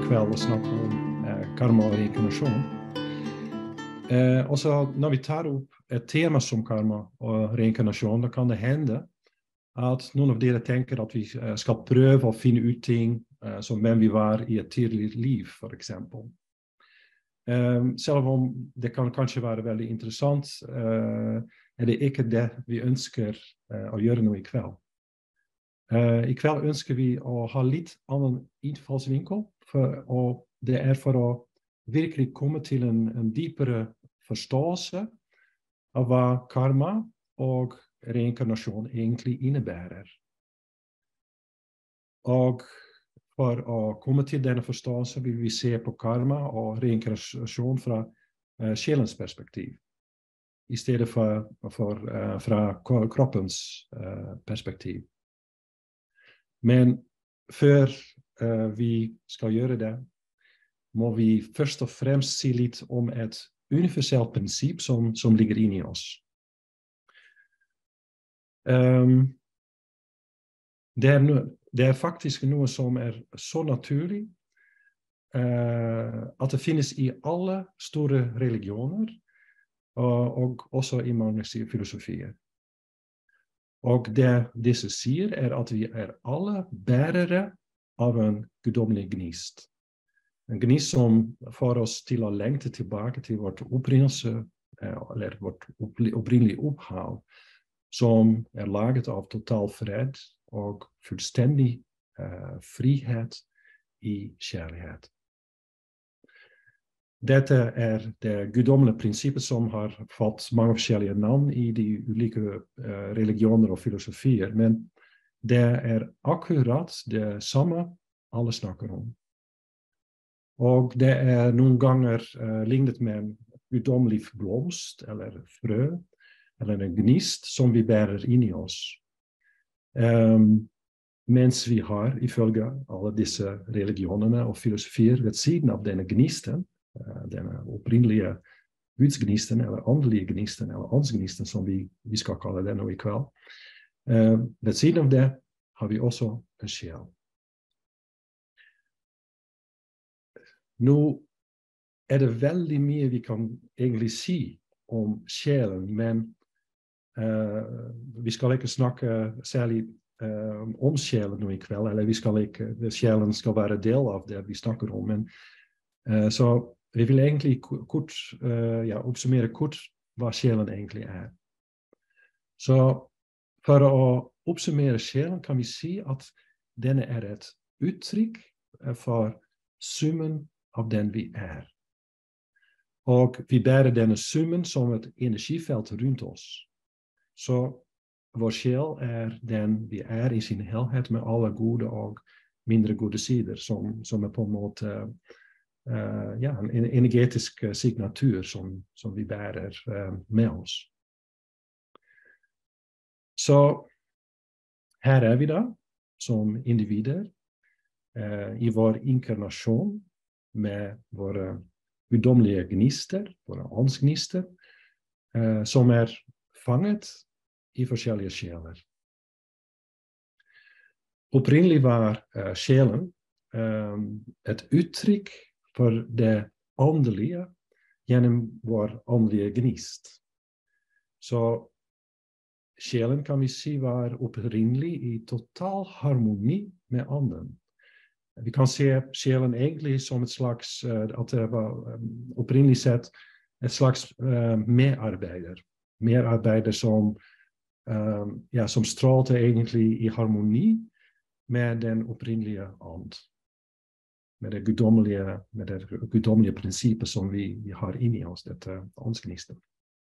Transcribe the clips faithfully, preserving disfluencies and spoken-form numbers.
kväll och snacka om eh, karma och reinkarnation. Eh, och så när vi tar upp ett tema som karma och reinkarnation, då kan det hända att någon av er tänker att vi eh, ska pröva och finna ut ting eh, som vem vi var i ett tidigare liv, för exempel. Um, selv om det kan kanskje være veldig interessant, uh, er det ikke det vi ønsker uh, å gjøre nå i kveld. Uh, I kveld ønsker vi å ha litt annen innfallsvinkel, for, og det er for å virkelig komme til en, en dypere forståelse av hva karma og reinkarnasjon egentlig innebærer. Og for å komme til denne forståelse vil vi se på karma og reinkarnasjon fra uh, sjelens perspektiv, i stedet for, for uh, fra kroppens uh, perspektiv. Men før uh, vi skal gjøre det, må vi først og fremst si litt om et universelt prinsipp som, som ligger inni oss. Um, det er no Det er faktisk noe som er så naturlig uh, at det finnes i alle store religioner og, og også i mange filosofier. Og det disse sier er at vi er alle bærere av en guddommelig gnist. En gnist som får oss til å lengte tilbake til vårt opprinnelse, eller vårt opprinnelige opphav, som er laget av total fred og fullstendig uh, frihet i kjærlighet. Dette er det guddommelige prinsippet som har fått mange forskjellige navn i de ulike uh, religioner og filosofier, men det er akkurat det samme alle snakker om. Og det er noen ganger uh, lignet med en guddommelig blomst, eller frø, eller en gnist som vi bærer inn i oss. Um, mens vi har, ifølge alle disse religionene og filosofier, ved siden av denne gnisten, uh, denne opprinnelige gudsgnisten, eller åndelige gnisten, eller åndsgnisten, som vi, vi skal kalle det nå i kveld. Uh, ved siden av det har vi også en sjel. Nå er det veldig mye vi kan egentlig si om sjelen, men Uh, vi skal ikke snakke særlig uh, om sjelen nå i kveld, eller vi skal ikke, sjelen skal være del av det vi snakker om, men uh, så vi vil egentlig kort, uh, ja, oppsummere kort hva sjelen egentlig er. Så for å oppsummere sjelen kan vi si at denne er et uttrykk for summen av den vi er. Og vi bærer denne summen som et energifelt rundt oss. Så vår sjel er den vi er i sin helhet med alle gode og mindre gode sider, som, som er på en måte uh, ja, en energetisk signatur som, som vi bærer uh, med oss. Så her er vi da, som individer, uh, i vår inkarnasjon med våre guddommelige gnister, våre åndsgnister, uh, som er fanget i forskjellige sjeler. Opprinnelig var uh, sjelen um, et uttrykk for det åndelige gjennom vår åndelige gnist. Så sjelen kan vi si var opprinnelig i total harmoni med anden. Vi kan se sjelen egentlig som et slags, uh, at det var um, opprinnelig sett et slags uh, medarbeider. Medarbeider som, um, ja, som strålte egentlig i harmoni med den opprinnelige ånd. Med det guddommelige, med det guddommelige prinsippet som vi, vi har inni oss, dette åndsgnistet.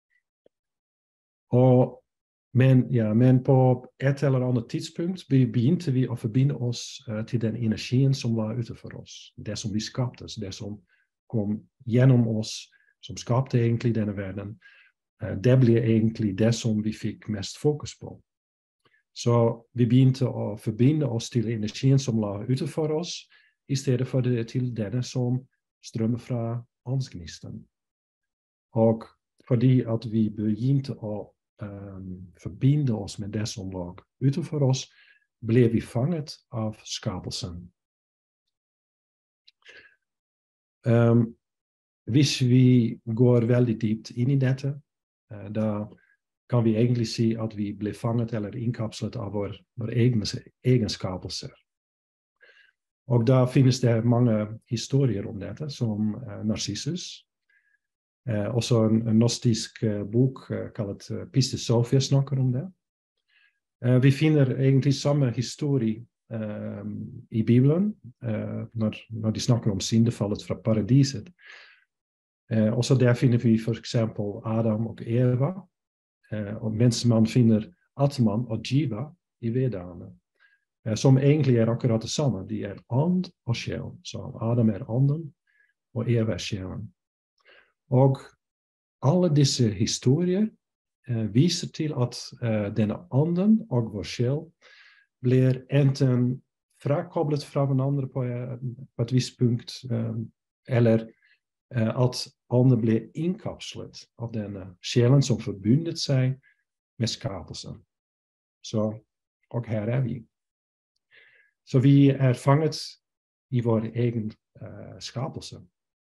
Og, men, ja, men på et eller annet tidspunkt begynte vi å forbinde oss uh, til den energien som var utenfor oss. Det som vi skapte, det som kom gjennom oss, som skapte egentlig denne verden. Det ble egentlig det som vi fikk mest fokus på. Så vi begynte å forbinde oss til energien som la utenfor oss, i stedet for det til denne som strømmer fra åndsgnisten. Og fordi at vi begynte å um, forbinde oss med det som lå utenfor oss, ble vi fanget av skapelsen. Um, hvis vi går veldig dypt inn i dette, uh, da kan vi egentlig si at vi blir fanget eller innkapslet av vår, vår egne egenskaper. Og da finnes det mange historier om dette, som uh, Narcissus. Uh, også en, en gnostisk uh, bok uh, kalt uh, Pistis Sophia snakker om det. Uh, vi finner egentlig samme historie uh, i Bibelen, uh, når, når de snakker om syndefallet fra paradiset. Uh, også der finner vi for eksempel Adam og Eva, uh, og mens man finner Atman og Jiva i Vedaene, uh, som egentlig er akkurat det samme. De er ånd og sjel, så Adam er ånden, og Eva er sjelen. Og alle disse historier uh, viser til at uh, denne ånden og vår sjel blir enten frakoblet fra hverandre på, uh, på et visst punkt, uh, eller uh, at ånden blir innkapslet av denne sjelen som forbundet seg med skapelsen. Så, og her er vi. Så vi er fanget i vår egen uh, skapelse.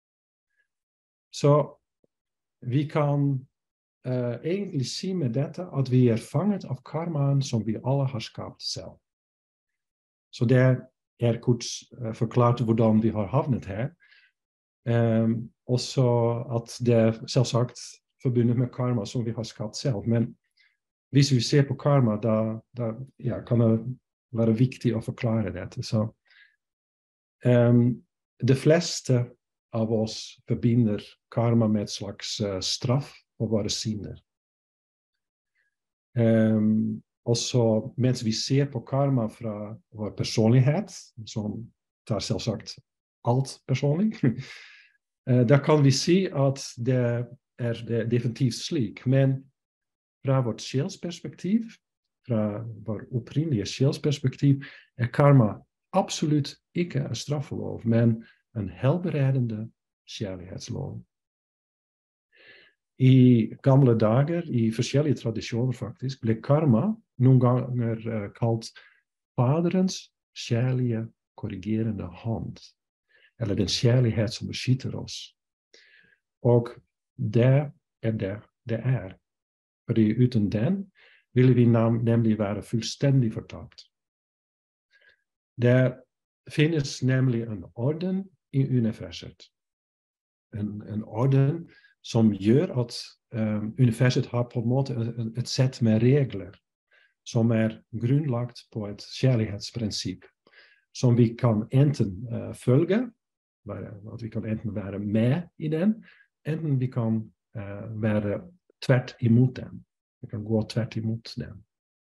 Så vi kan uh, egentlig si med dette at vi er fanget av karmaen som vi alle har skapt selv. Så det er kort uh, forklart hvordan vi har havnet her. Um, også at det er selvsagt forbundet med karma som vi har skapt selv. Men hvis vi ser på karma, da, da ja, kan det være viktig å forklare dette. Så um, de fleste av oss forbinder karma med et slags uh, straff på våre synder. Um, også mens vi ser på karma fra vår personlighet, som tar selvsagt alt personlig, uh, da kan vi si at det er det definitivt slik. Men fra vårt sjelsperspektiv, fra vår opprinnelige sjelsperspektiv, er karma absolutt ikke en straffelov, men en helberedende kjærlighetslov. I gamle dager, i forskjellige tradisjoner faktisk, ble karma noen ganger uh, kalt Faderens kjærlige korrigerende hånd, eller den kjærlighet som beskytter oss. Og det er det det er. Fordi uten den ville vi nam- nemlig være fullstendig fortapt. Det finnes nemlig en orden i universet. En, en orden som gjør at um, universet har på en måte et, et sett med regler som er grunnlagt på et kjærlighetsprinsipp, som vi kan enten uh, følge, være, at vi kan enten være med i den, enten vi kan uh, være tvert imot den. Vi kan gå tvert imot den.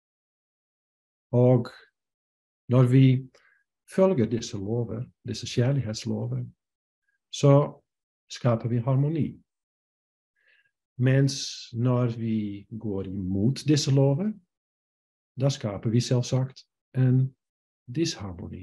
Og når vi følger disse lover, disse kjærlighetslover, så skaper vi harmoni. Mens når vi går imot disse lover, da skaper vi selvsagt en disharmoni.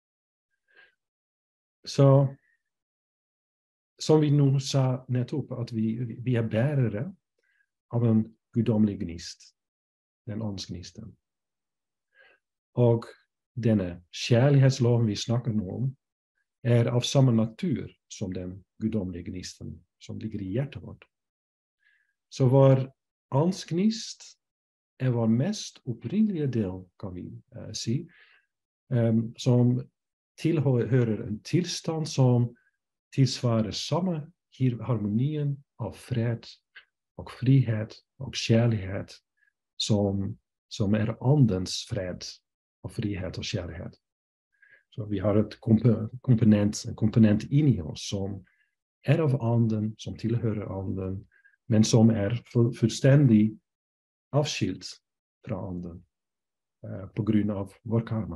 Så, som vi nå sa nettopp, at vi, vi er bærere av en guddommelig gnist, den åndsgnisten. Og denne kjærlighetsloven vi snakker nå om, er av samme natur som den guddommelige gnisten som ligger i hjertet vårt. Så vår åndsgnist er vår mest opprinnelige del, kan vi uh, si, um, som tilhører en tilstand som tilsvarer samme harmonien av fred og frihet og kjærlighet som, som er åndens fred og frihet og kjærlighet. Så vi har et komponent, en komponent inni oss som er av ånden, som tilhører ånden, men som er fullstendig avskilt fra ånden uh, på grunn av vår karma.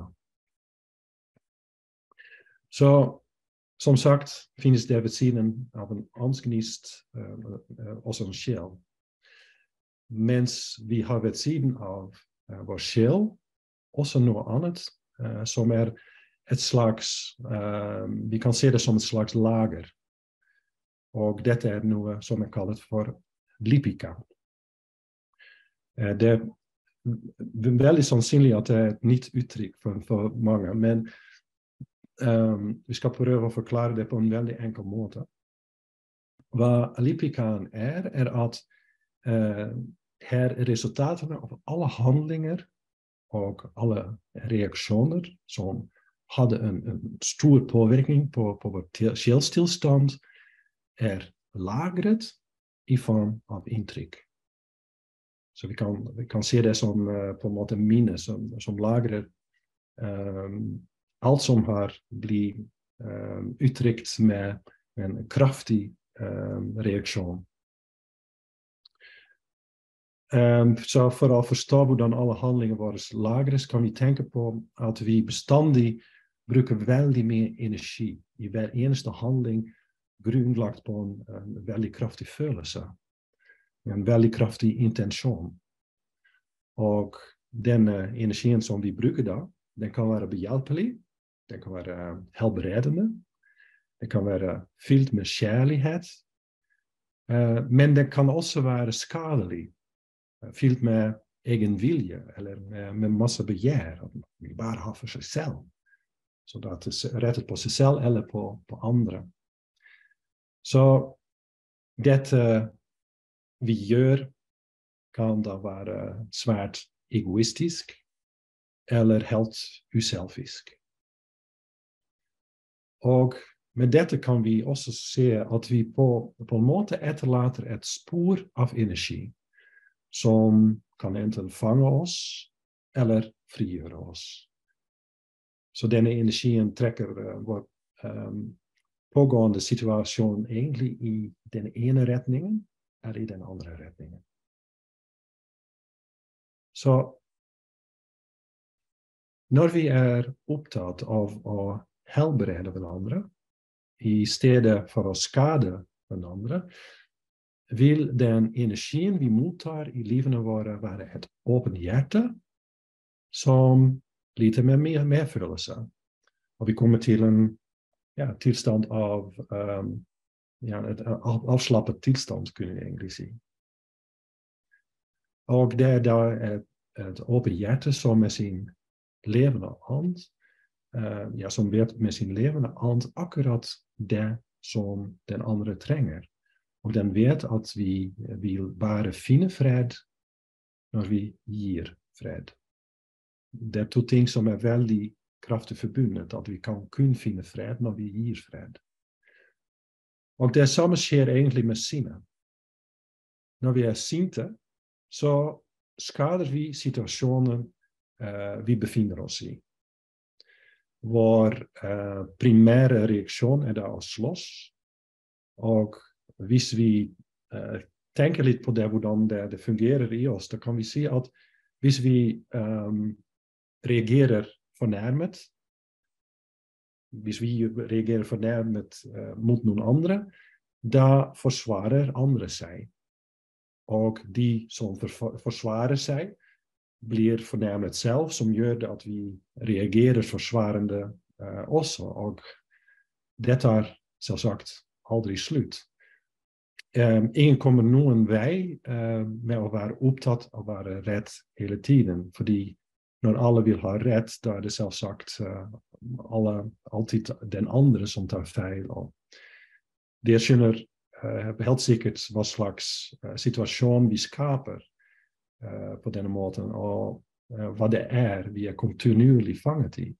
Så som sagt finnes det ved siden av en åndsgnist uh, uh, også en sjel. Mens vi har ved siden av uh, vår sjel også noe annet uh, som er et slags, uh, vi kan se det som et slags lager. Og dette er noe som er kallet for lipika. Uh, det er veldig sannsynlig at det er et nytt uttrykk for, for mange, men um, vi skal prøve å forklare det på en veldig enkel måte. Hva Lipikaen er, er at uh, her resultatene av alle handlinger og alle reaksjoner som hadde en, en stor påvirkning på, på vår sjelstilstand, er lagret i form av inntrykk. Så vi kan, vi kan se det som uh, på en måte minne som, som lagrer um, alt som har blitt um, uttrykt med en kraftig um, reaksjon. Um, så for å forstå hvordan alle handlinger våre lagres, kan vi tenke på at vi bestandig bruker veldig mye energi i hver eneste handling, grunnlagt på en, en veldig kraftig følelse. En veldig kraftig intensjon. Og denne energien som vi bruker da, den kan være behjelpelig, den kan være helbredende, den kan være fylt med kjærlighet, uh, men den kan også være skadelig, fylt med egen vilje, eller med, med masse begjær, at vi bare har for seg selv. Så det er rettet på seg selv eller på, på andre. Så dette vi gjør, kan da være svært egoistisk, eller helt uselvisk. Og med dette kan vi også se at vi på, på en måte etterlater et spor av energi, som kan enten fange oss, eller frigjøre oss. Så denne energien trekker uh, vår um, pågående situasjon egentlig i den ene retningen, eller i den andre retningen. Så når vi er opptatt av å helbrede hverandre, i stedet for å skade hverandre, vil den energien vi mottar i livene våre være et åpent hjerte, som lite med mer medfølelse. Og vi kommer til en ja, tilstand av um, ja, et avslappet tilstand, kunne vi egentlig si. Og det er da et, et åpent hjerte som med sin levende ånd, uh, ja, som vet med sin levende ånd akkurat det som den andre trenger. Og den vet at vi vil bare finne fred når vi gir fred. Det er to ting som er veldig kraftig forbundet, at vi kan kun finne fred når vi gir fred. Og det samme skjer egentlig med sinne. Når vi er sinte, så skader vi situasjonen uh, vi befinner oss i. Vår uh, primære reaksjon er da å slåss, og hvis vi uh, tenker litt på det, hvordan det, det fungerer i oss, da kan vi si at hvis vi um, reagerer fornærmet, hvis vi reagerer fornærmet uh, mot noen andre, da forsvarer andre seg. Og de som forsvarer seg, blir fornærmet selv, som gjør det at vi reagerer forsvarende uh, også. Og dette er selvsagt aldri slutt. Um, ingen kommer noen vei uh, med å være opptatt av å være rett hele tiden, fordi når alle vil ha rett, da er det selvsagt uh, alle, alltid den andre som tar feil. Og det skjønner uh, helt sikkert hva slags uh, situasjon vi skaper uh, på denne måten, og uh, hva det er vi er kontinuerlig fanget i.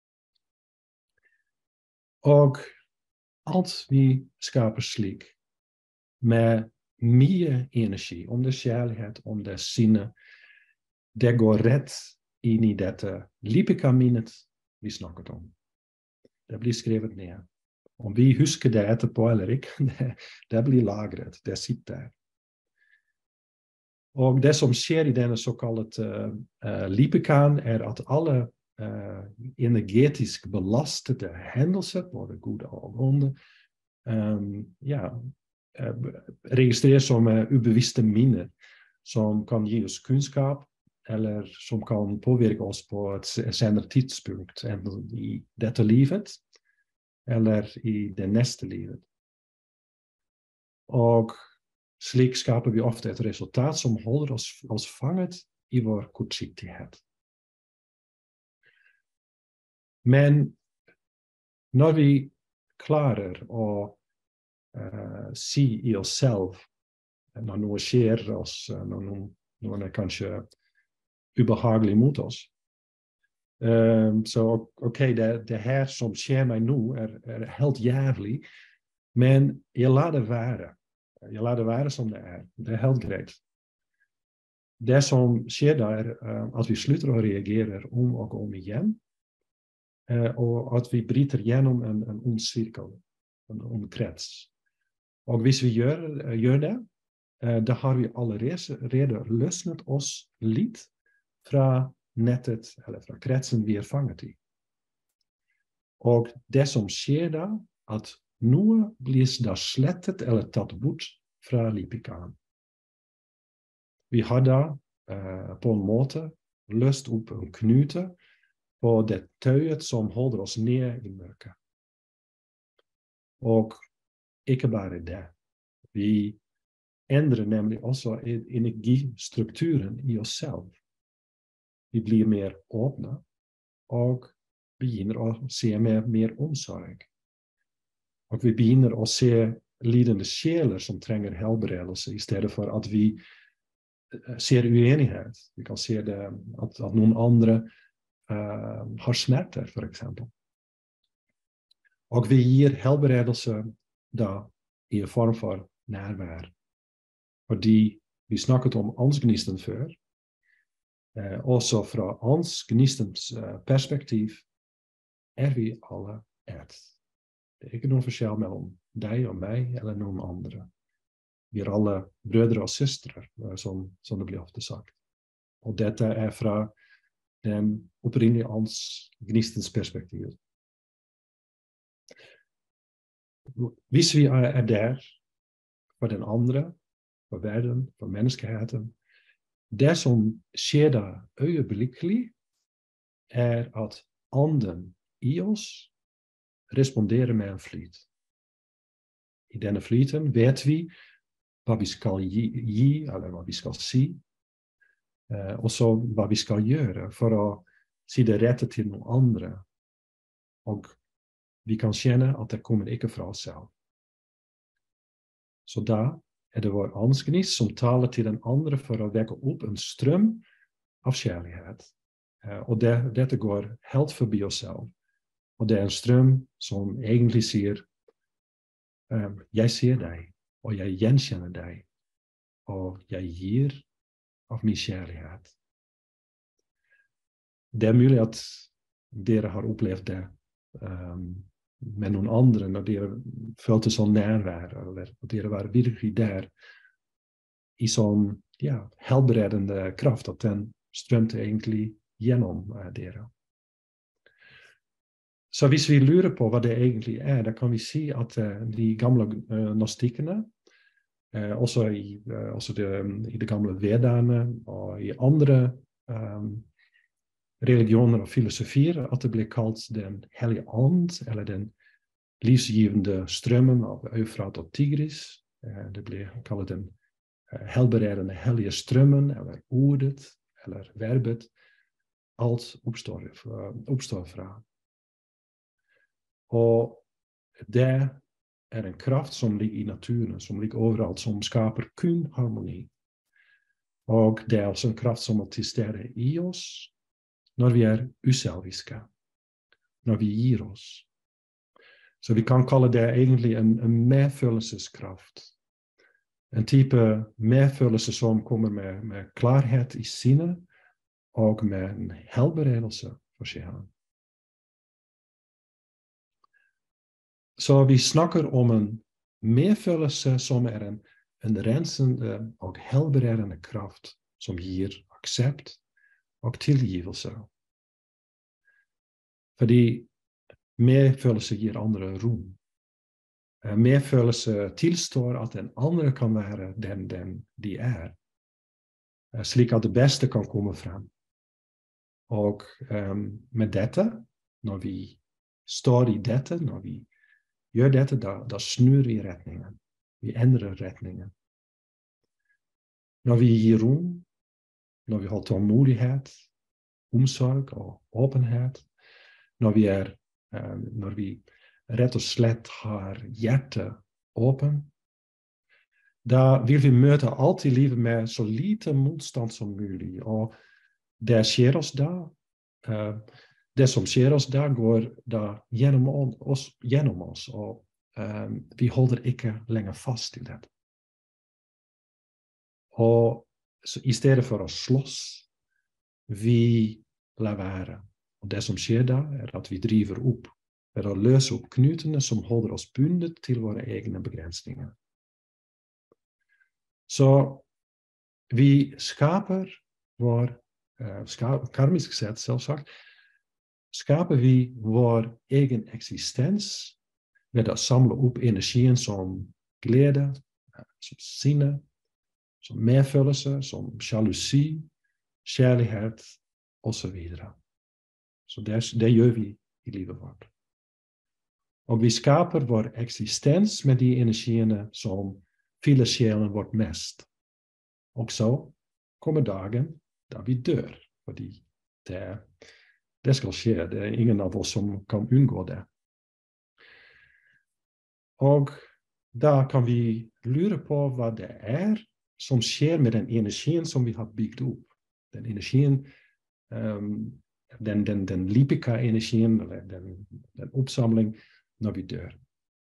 Og alt vi skaper slik, med mye energi, om det er kjærlighet, om det er sinne, det går rett inn i dette lipikaminnet vi snakket om. Det blir skrevet ned. Om vi husker det etterpå eller ikke, det, det blir lagret, det sitter der. Og det som skjer i denne såkalte uh, lipikaen er at alle uh, energetisk belastede hendelser, både gode og onde, um, ja, registreres som uh, ubevisste minner som kan gi oss kunnskap eller som kan påvirke oss på et senere tidspunkt enten i dette livet eller i det neste livet. Og slik skaper vi ofte et resultat som holder oss, oss fanget i vår kortsiktighet. Men Når vi klarer å uh, si i oss selv, når noe skjer oss, når noen, noen er kanskje ubehagelig mot oss, Um, så oké, okay, det, det her som skjer meg nå er, er helt jævlig, men jeg lar det være. Jeg lar det være som det er. Det er helt greit. Det som skjer da er uh, at vi slutter å reagere om og om igjen, uh, og at vi bryter gjennom en, en ond sirkel, en ond krets. Og hvis vi gjør, uh, gjør det, uh, da har vi allerede løsnet oss litt fra nettet eller fra kretsen vi er fanget i. Og det som skjer da, at noe blir da slettet eller tatt bort fra lipikaen. Vi har da uh, på en måte løst opp en knute på det tøyet som holder oss ned i mørket. Og ikke bare det. Vi endrer nemlig også energistrukturen i oss selv. Vi blir mer åpne, og begynner å se med mer omsorg. Og vi begynner å se lidende sjeler som trenger helbredelse, i stedet for at vi ser uenighet. Vi kan se det, at, at noen andre uh, har smerter, for eksempel. Og vi gir helbredelse da i form for nærvær. Fordi vi snakket om åndsgnisten før, Eh, også fra hans gnistens uh, perspektiv er vi alle ett. Det er ikke noen forskjell mellom deg og meg eller noen andre. Vi er alle brødre og søstre, uh, som, som det blir ofte sagt. Og dette er fra den opprinnelige hans gnistens perspektiv. Hvis vi er, er der for den andre, for verden, for menneskeheten, det som skjer da øyeblikkelig, er at ånden i oss responderer med en flyt. I denne flyten vet vi hva vi skal gi, gi eller hva vi skal si, eh, og så hva vi skal gjøre for å si det rette til noen andre. Og vi kan kjenne at det kommer ikke fra oss selv. Så da er det vår åndsgnist som taler til den andre for å vekke opp en strøm av kjærlighet. Uh, og det, dette går helt forbi oss selv. Og det er en strøm som egentlig sier, um, jeg ser deg, og jeg gjenkjenner deg, og jeg gir av min kjærlighet. Det er mulig at dere har opplevd det um, med noen andre, når dere følte sånn nærvær, eller at dere var virkelig der i sånn ja, helbredende kraft, at den strømte egentlig gjennom uh, dere. Så hvis vi lurer på hva det egentlig er, da kan vi si at uh, de gamle uh, gnostikkene, uh, også, i, uh, også de, i de gamle vedaene og i andre um, religioner og filosofier, at det ble kalt den hellige ånd, eller den livsgivende strømmen av Eufrat og Tigris. Det ble kalt den helberedende hellige strømmen, eller ordet, eller verbet. Alt oppstår, oppstår fra. Og det er en kraft som ligger i naturen, som ligger overalt, som skaper kun harmoni. Og det er også en kraft som er til stede i oss, når vi er uselviske, når vi gir oss. Så vi kan kalle det egentlig en, en medfølelseskraft. En type medfølelse som kommer med, med klarhet i sinnet, og med en helbredelse for sjelen. Så vi snakker om en medfølelse som er en, en rensende og helbredende kraft, som gir aksept og tilgivelse. Fordi medfølelse gir andre rom. Medfølelse tilstår at den andre kan være den, den de er, slik at det beste kan komme frem. Og um, med dette, når vi står i dette, når vi gjør dette, da, da snur vi retningen. Vi endrer retningen. Når vi gir rom, når vi har tålmodighet, omsorg og åpenhet, når vi, er, uh, når vi rett og slett har hjertet open. Da vil vi møte alt i livet med så lite motstand som mulig. Og det skjer oss da. Uh, det som skjer oss da, går da gjennom oss. Gjennom oss og uh, vi holder ikke lenger fast til det. Og så, i stedet for å slåss, vi lar være. Og det som skjer da, er at vi driver opp, er å løse opp knutene som holder oss bundet til våre egne begrensninger. Så vi skaper vår, uh, ska, karmisk sett selvsagt, skaper vi vår egen eksistens ved å samle opp energien som glede, som sinne, som medfølelse, som sjalusi, kjærlighet, og så videre. Så det, det gjør vi i livet vårt. Og vi skaper vår eksistens med de energiene som fyller sjelen vårt mest. Og så kommer dagen da vi dør, fordi det, det skal skje. Det er ingen av oss som kan unngå det. Og da kan vi lure på hva det er som skjer med den energien som vi har bygd opp. Den energien, um, den, den, den lipika-energien, eller den, den oppsamling når vi dør.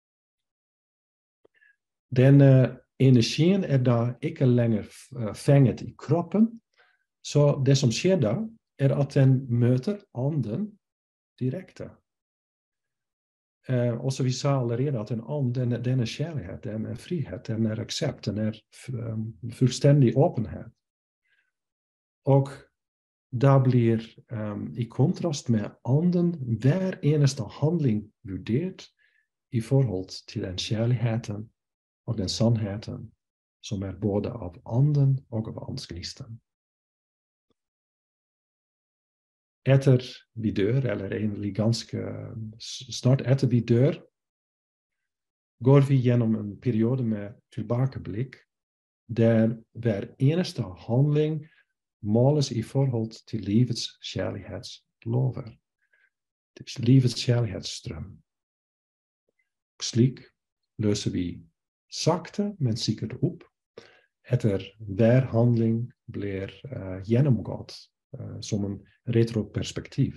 Den uh, energien er da ikke lenger uh, fenget i kroppen, så det som skjer da, er at den møter anden direkte. Uh, også vi sa allerede at en ånd, den, den er kjærlighet, den er frihet, den er aksept, den er um, fullstendig åpenhet. Og da blir um, i kontrast med anden hver eneste handling vurdert i forhold til den kjærligheten og den sannheten som er både av anden og av åndsgnisten. Etter vi dør, eller egentlig ganske snart etter vi dør, går vi gjennom en periode med tilbakeblikk, der hver eneste handling måles i forhold til livets kjærlighetslover, til livets kjærlighetsstrøm. Slik løser vi sakte, men sikkert opp, etter hver handling blir uh, gjennomgått Uh, som en retroperspektiv.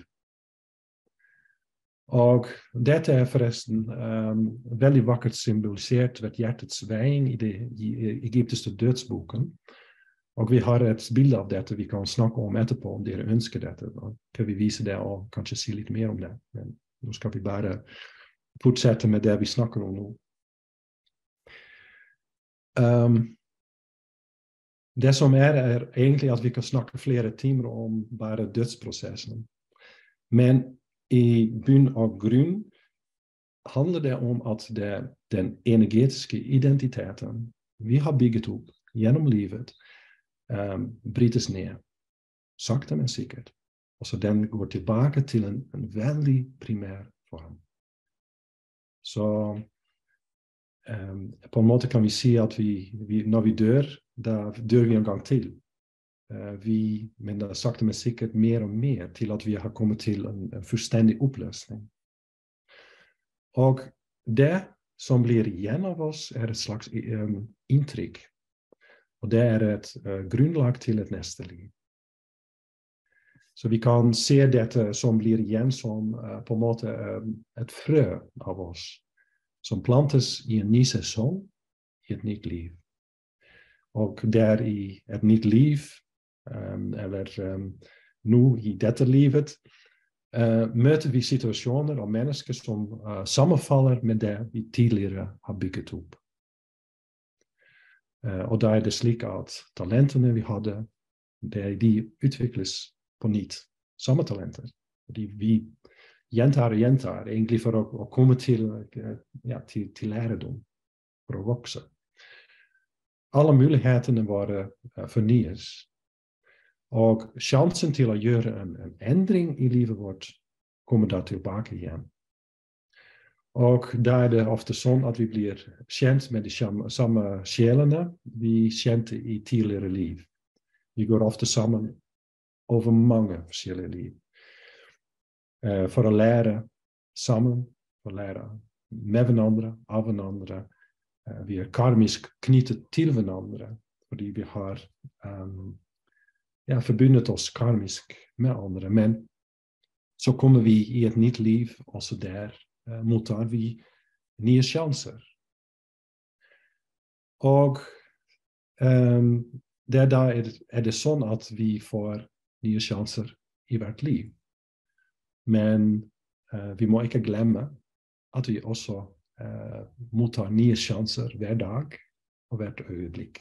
Og dette er forresten um, veldig vakkert symbolisert ved hjertets veiing i den egyptiske dødsboken. Og vi har et bilde av dette vi kan snakke om etterpå, om dere ønsker dette. Da kan vi vise det og kanskje si litt mer om det. Men nå skal vi bare fortsette med det vi snakker om nå. Um, Det som er, er egentlig at vi kan snakke flere timer om bare dødsprosessen. Men i bunn og grunn handler det om at det, den energetiske identiteten vi har bygget opp gjennom livet, um, brytes ned. Sakte, men sikkert. Og så den går tilbake til en, en veldig primær form. Så um, på en måte kan vi si at vi, vi, når vi dør, da dør vi en gang til. Uh, vi, men da sakte men sikkert mer og mer til at vi har kommet til en, en fullstendig oppløsning. Og det som blir igjen av oss er et slags um, inntrykk. Og det er et uh, grunnlag til et neste liv. Så vi kan se dette som blir igjen som uh, på en måte um, et frø av oss, som plantes i en ny sesong, i et nytt liv. Og der i et nytt liv, um, eller um, nå i dette livet, uh, møter vi situasjoner og mennesker som uh, sammenfaller med det vi tidligere har bygget opp. Uh, og da er det slik at talentene vi hadde, det, de utvikles på nytt. Samme talenter. Fordi vi gjentar og gjentar, egentlig for å, å komme til, uh, ja, til, til læredom, for å vokse. Alle mulighetene våre uh, fornyes. Og sjansen til å gjøre en, en endring i livet vårt kommer da tilbake igjen. Og da er det ofte sånn at vi blir kjent med de samme sjelene vi kjente i tidligere liv. Vi går ofte sammen over mange forskjellige liv. Uh, for å lære sammen, for å lære met een andere, af een andere. Uh, we er karmisch knyttet til hverandre, fordi vi har um, ja, verbundet oss karmisk med andre. Men så kommer vi i et nytt liv, også der uh, mottar vi nye sjanser. Og um, der da er, er det sånn at vi får nye sjanser i hvert liv. Men uh, vi må ikke glemme at vi også uh, mottar nye sjanser hver dag og hvert øyeblikk.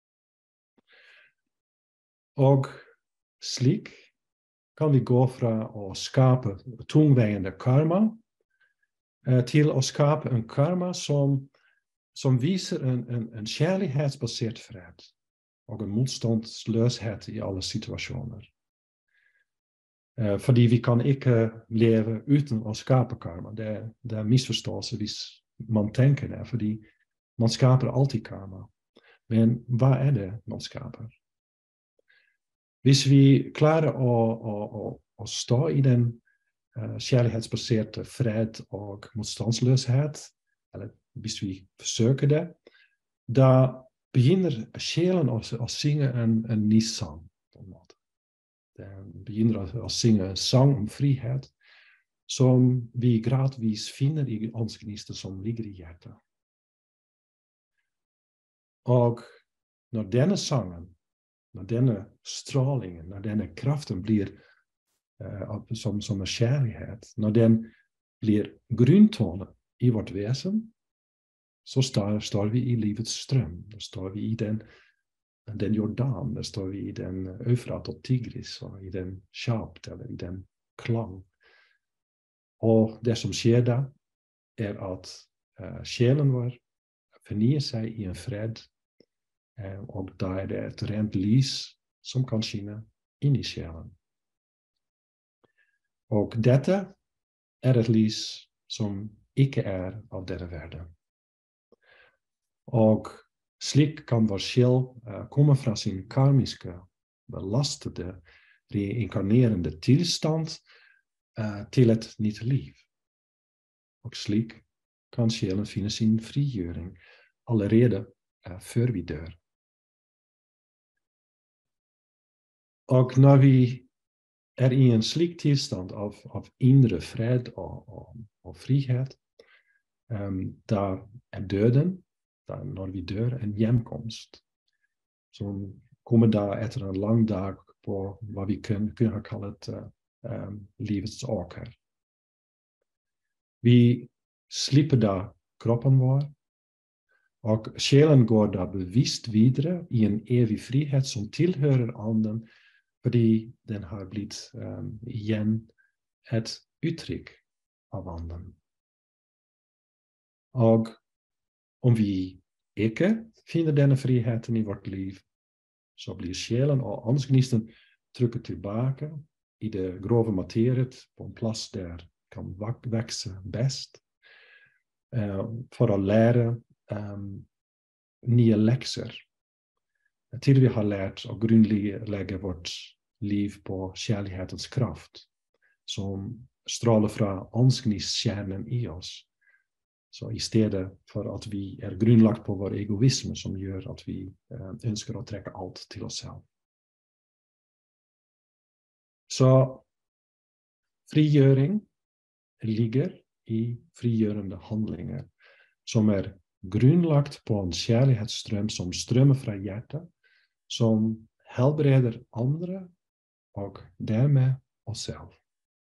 Og slik kan vi gå fra å skape tungveiende karma uh, til å skape en karma som, som viser en, en, en kjærlighetsbasert fred og en motstandsløshet i alle situasjoner. Uh, fordi vi kan ikke leve uten å skape karma. Det, det er misforståelse hvis man tenker det, fordi man skaper alltid karma. Men hva er det man skaper? Hvis vi klarer å, å, å, å stå i den uh, kjærlighetsbaserte fred og motstandsløshet, eller hvis vi forsøker det, da begynner sjelen å, å synge en, en ny sang, på en måte. Den begynner å, å synge en sang om frihet, som vi gradvis finner i åndsgnisten som ligger i hjertet. Og når denne sangen, når denne strålingen, når denne kraften blir uh, som, som en kjærlighet, når den blir grunntone i vårt vesen, så står, står vi i livets strøm, da står vi i den, den Jordan, da står vi i den Eufrat og Tigris, og i den Sjapt, eller i den klang. Og det som skjer da, er at uh, sjelen vår fornyer seg i en fred, uh, og da er det et rent lys som kan skinne inn i sjelen. Og dette er et lys som ikke er av denne verden. Og slik kan vår sjel uh, komme fra sin karmiske, belastede, reinkarnerende tilstand uh, til et nytt liv. Og slik kan sjelen finne sin frigjøring allerede uh, før vi dør. Og når vi er i en slik tilstand av, av indre fred og, og, og frihet, um, da er døden, da når vi dør, en hjemkomst, som kommer da etter en lang dag på hva vi kunne, kunne ha kallet uh, um, livets åker. Vi slipper da kroppen vår, og sjelen går da bevisst videre i en evig frihet som tilhører anden, fordi den har blitt um, igjen et uttrykk av anden. Og om vi ikke finner denne friheten i vårt liv, så blir sjelen og åndsgnisten trykket tilbake i det grove materiet på en plass der kan vokse best, uh, for å lære um, nye lekser. Til vi har lært å grunnlegge vårt liv på kjærlighetens kraft, som stråler fra åndsgnistkjernen i oss. Så i stedet for at vi er grunnlagt på vår egoisme, som gjør at vi eh, ønsker å trekke alt til oss selv. Så frigjøring ligger i frigjørende handlinger, som er grunnlagt på en kjærlighetsstrøm som strømmer fra hjertet, som helbreder andre og dermed oss selv.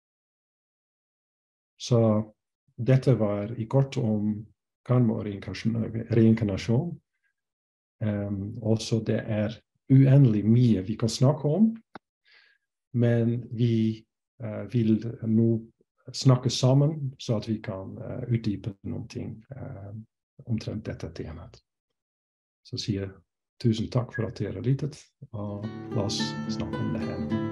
Så dette var i kort om karma og reinkarnasjon. Um, også det er uendelig mye vi kan snakke om, men vi uh, vil nå snakke sammen så at vi kan uh, utdype noen ting uh, omtrent dette temaet. Så sier jeg tusen takk for at dere har lyttet, og la oss snakke om det her.